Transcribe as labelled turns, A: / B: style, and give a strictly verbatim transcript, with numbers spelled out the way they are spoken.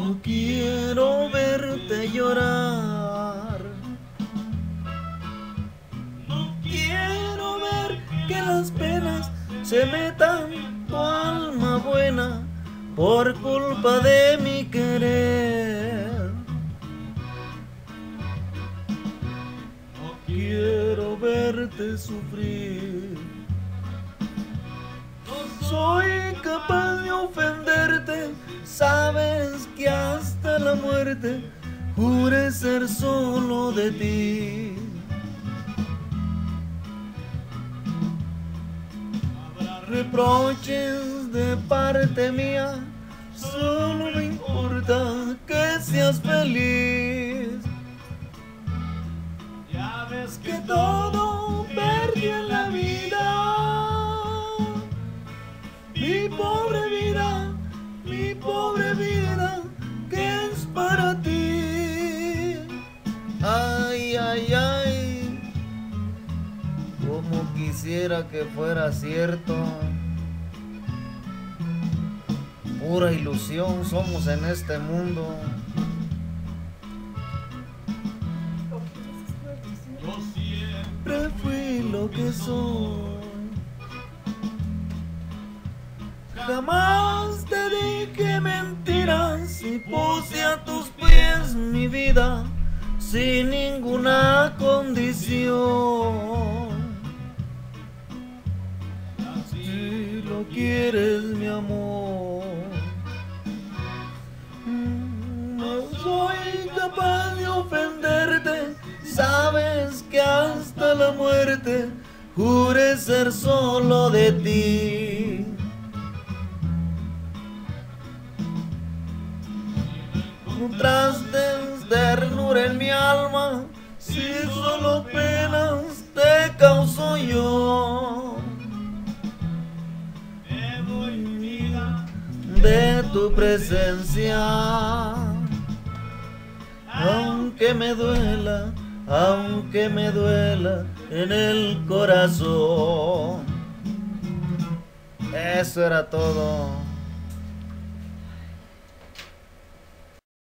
A: No quiero verte llorar, no quiero ver que las penas se metan tu alma buena por culpa de mi querer. No quiero verte sufrir, no soy capaz de ofenderte. Sabes que hasta la muerte juré ser solo de ti. Habrá reproches de parte mía, solo me importa que seas feliz. Ya ves que todo perdí en la vida, mi pobre vida, mi pobre vida, que es para ti. Ay, ay, ay, como quisiera que fuera cierto. Pura ilusión somos en este mundo. Yo siempre fui lo que soy, jamás te dije mentiras y puse a tus pies mi vida sin ninguna condición. Si lo quieres, mi amor, no soy capaz de ofenderte. Sabes que hasta la muerte juré ser solo de ti. Encontraste ternura en mi alma, si solo penas te causo yo. Me voy, vida, de tu presencia, aunque me duela, aunque me duela en el corazón. Eso era todo.